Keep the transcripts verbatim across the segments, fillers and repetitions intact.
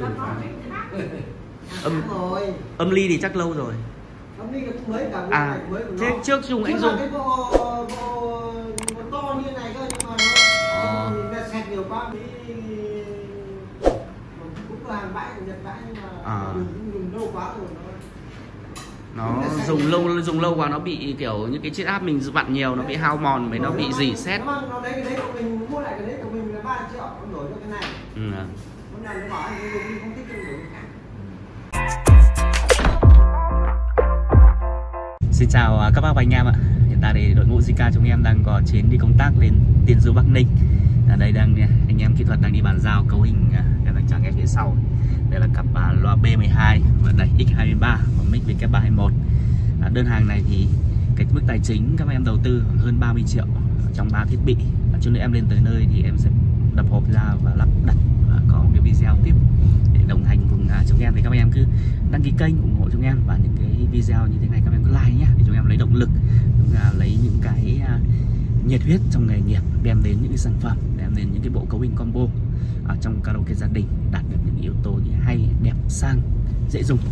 Âm âm ly thì chắc lâu rồi. Âm ly cũng mới cả À, mới thế nó. trước dùng anh dùng cái bộ bộ nó to như này cơ, nhưng mà nó ờ. nó xẹt nhiều quá mới cũng là hàng bãi của Nhật bãi, nhưng mà À. dùng, dùng lâu quá rồi nó Nó dùng lâu dùng lâu quá nó bị kiểu những cái chiết áp mình vặn nhiều nó bị hao mòn với nó bị rỉ sét. Nó, nó đấy cái đấy của mình mua lại cái đấy của mình là ba triệu, nó đổi cho cái này. Ừ. Hôm nay nó bảo anh dùng đi không thích dùng đổi. Xin chào các bác và anh em ạ. Hiện tại thì đội ngũ Zika chúng em đang có chuyến đi công tác lên Tiên Du Bắc Ninh. Ở đây đang anh em kỹ thuật đang đi bàn giao cấu hình em đang chở nghe phía sau. Đây là cặp loa B mười hai và đẩy X hai mươi ba và mic W ba hai mươi mốt. Đơn hàng này thì cái mức tài chính các em đầu tư hơn ba mươi triệu trong ba thiết bị. Chút nữa em lên tới nơi thì em sẽ đập hộp ra và lắp đặt và có một cái video tiếp để đồng hành cùng chúng em. Thì các em cứ đăng ký kênh ủng hộ chúng em và những cái video như thế này các em cứ like nhé, để chúng em lấy động lực, chúng là lấy những cái nhiệt huyết trong nghề nghiệp, đem đến những cái sản phẩm, đem đến những cái bộ cấu hình combo ở trong karaoke gia đình đạt được những yếu tố như hay, đẹp, sang, dễ dùng.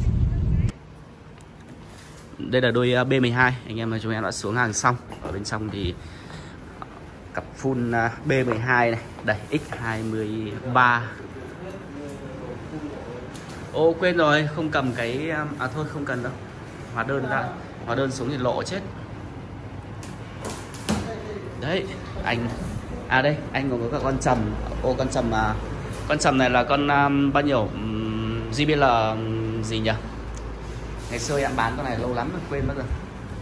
Đây là đôi B mười hai, anh em chúng em đã xuống hàng xong. Ở bên trong thì cặp full B mười hai này, đây X hai mươi ba. Ô quên rồi, không cầm cái à thôi không cần đâu. Hóa đơn ra, hóa đơn xuống thì lộ chết. Đấy, anh à đây, anh còn có cả con trầm. Ô con trầm à, con trầm này là con um, bao nhiêu um, gi bê lờ um, gì nhỉ? Ngày xưa em bán con này lâu lắm rồi quên mất rồi.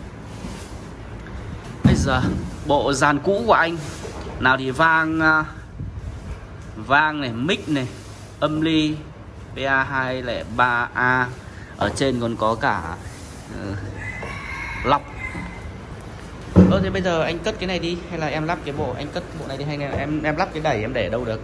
Bây giờ bộ dàn cũ của anh nào thì vang uh, vang này, mic này, âm ly P A hai không ba A, ở trên còn có cả uh, lọc. Ơ thế bây giờ anh cất cái này đi hay là em lắp cái bộ, anh cất bộ này đi hay là em em lắp cái đẩy em để ở đâu được?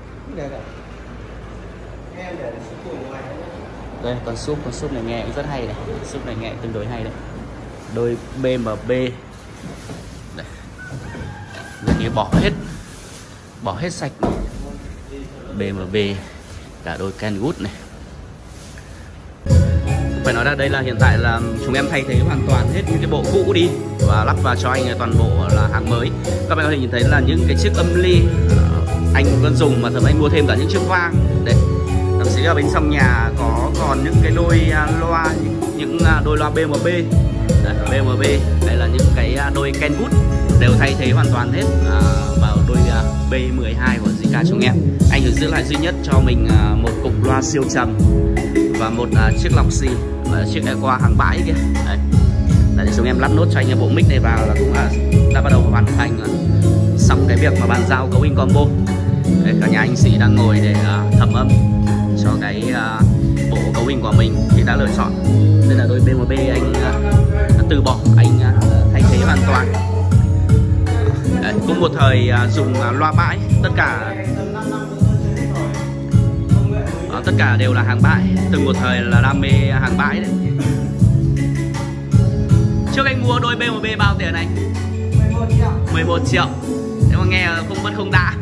Đây con súp, con súp này nghe cũng rất hay này, súp này nghe tương đối hay đấy. Đôi B M B đây, người kia bỏ hết bỏ hết sạch này. B M B cả đôi Kenwood này. Phải nói là đây là hiện tại là chúng em thay thế hoàn toàn hết những cái bộ cũ đi và lắp vào cho anh toàn bộ là hàng mới. Các bạn có thể nhìn thấy là những cái chiếc âm ly anh vẫn dùng mà thậm anh mua thêm cả những chiếc vang đây. Thậm chí ở bên trong nhà có còn những cái đôi loa, những, những đôi loa B M B đây, B M B đây là những cái đôi Kenwood đều thay thế hoàn toàn hết à, vào đôi B mười hai của Zika chúng em. Anh chỉ giữ lại duy nhất cho mình một cục loa siêu trầm và một uh, chiếc lọc xì và chiếc Equa hàng bãi kia. Đấy. Đấy, để chúng em lắp nốt cho anh bộ mic này vào là cũng đã, đã bắt đầu hoàn thành xong cái việc mà bàn giao cấu hình combo. Đấy, cả nhà anh sĩ đang ngồi để uh, thẩm âm cho cái uh, bộ cấu hình của mình thì đã lựa chọn. Đây là đôi B M B anh uh, từ bỏ, anh uh, thay thế hoàn toàn. Đấy, cũng một thời uh, dùng uh, loa bãi, tất cả Đó, tất cả đều là hàng bãi, từng một thời là đam mê hàng bãi đấy. Trước anh mua đôi B M B bao tiền anh? mười một triệu. Thế mà nghe không mất không đã.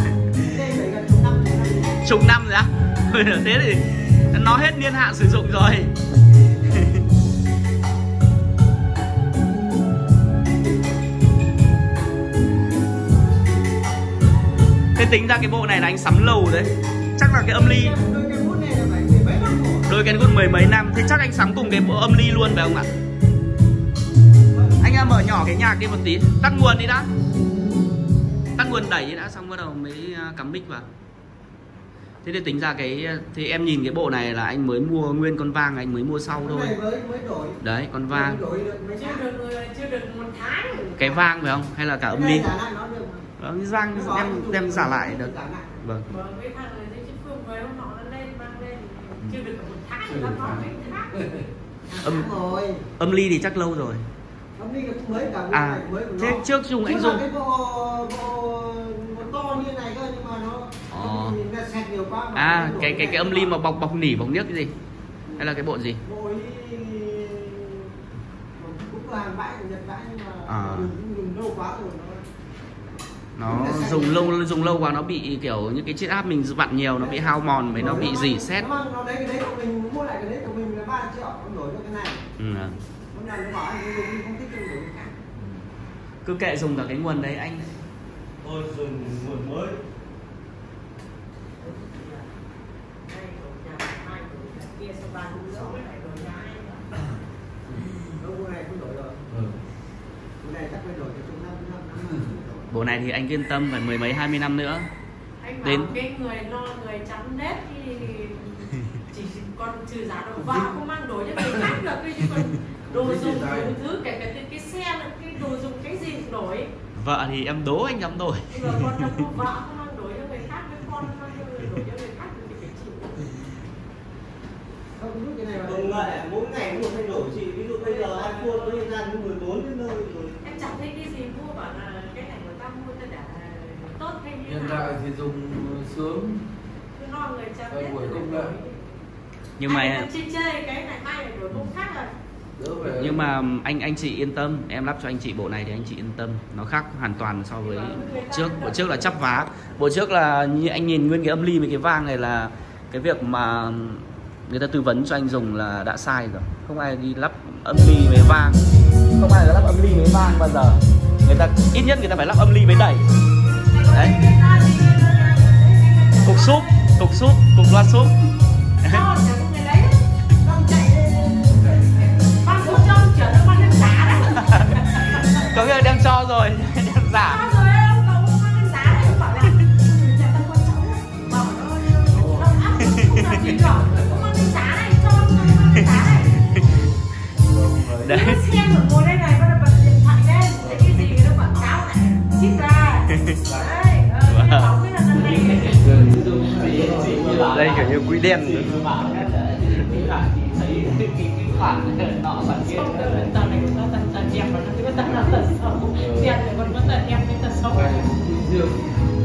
Chục năm rồi á? Thế thì nó hết niên hạn sử dụng rồi. Thế tính ra cái bộ này là anh sắm lâu đấy. Chắc là cái âm ly đôi Kenwood mười mấy năm. Thế chắc anh sắm cùng cái bộ âm ly luôn phải không ạ? Anh em mở nhỏ cái nhạc đi một tí, tắt nguồn đi đã, tắt nguồn đẩy đi đã, xong bắt đầu mới cắm mic vào. Thế thì tính ra cái thì em nhìn cái bộ này là anh mới mua nguyên con vang, anh mới mua sau thôi. Đấy con vang, cái vang phải không hay là cả âm ly? Đó, vang đem đem giả lại được. Vâng. Âm âm ly thì chắc lâu rồi. Âm ly cũng mới cả à mới thế nó. trước dùng anh dùng cái bộ, bộ, bộ to như này cơ, nhưng mà nó ờ. nó xẹt nhiều quá mà à cái cái cái âm ly mà bọc bọc nỉ bọc niếc cái gì hay là cái bộ gì? Bộ ấy cũng là hàng bãi của Nhật bãi, nhưng mà à. dùng, dùng lâu quá rồi nó Nó dùng lâu dùng lâu quá nó bị kiểu những cái chiếc áp mình vặn nhiều nó bị hao mòn với nó bị rỉ sét. Nó nó đấy cái đấy của mình mua lại cái đấy của mình là ba triệu, không đổi cho cái này. Ừ. Hôm nay nó bảo anh dùng đi không thích dùng đổi khác. Cứ kệ dùng cả cái nguồn đấy anh. Tôi dùng nguồn mới. Bộ này thì anh yên tâm phải mười mấy hai mươi năm nữa. Anh đến bảo cái người lo người chấm nét thì chỉ còn trừ giá đồ vợ không mang đổi cho người khác được, chứ còn đồ dùng đủ thứ kể cả cái, cái xe cái đồ dùng cái gì cũng đổi. Vợ thì em đố anh dám đổi. Bây giờ con đâu vợ không mang đổi cho người khác, với con không mang đổi cho người khác thì phải chịu. Không biết cái này mà Công nghệ mỗi ngày cũng một thay đổi chị. Ví dụ bây giờ iPhone nó hiện ra đến mười bốn đến nơi rồi. Em chẳng thấy cái gì mua bảo là cái này người ta mua ta để tốt hay như Hiện nào. tại thì dùng sướng. Cứ lo người chấm Đây nét buổi thì công đổi. nghệ. Nhưng mà anh chơi chơi cái này mai lại đổi công khác rồi. Đỡ về. nhưng mà anh anh chị yên tâm, em lắp cho anh chị bộ này thì anh chị yên tâm, nó khác hoàn toàn so với bộ trước. Bộ trước là chắp vá, bộ trước là như anh nhìn nguyên cái âm ly với cái vang này là cái việc mà người ta tư vấn cho anh dùng là đã sai rồi. Không ai đi lắp âm ly với vang, không ai lắp âm ly với vang bao giờ. Người ta ít nhất người ta phải lắp âm ly với đẩy. Đấy, cục súp, cục súp, cục loa súp. Có nghĩa là đem cho rồi, đem giả. Đấy. Xem ở ngồi đây này, bắt đầu bật điện thoại lên, thấy cái gì nó quảng cáo này, chít ra. Đấy, ờ, cái bóng cái là lần này. Đây kiểu như quỹ đen nữa. Thấy cái khoản nọ khoản kia, tao này có tật tật đẹp và nó có tật là tật xấu, đẹp thì còn có tật đẹp với tật xấu.